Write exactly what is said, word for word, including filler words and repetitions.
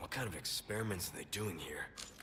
What kind of experiments are they doing here?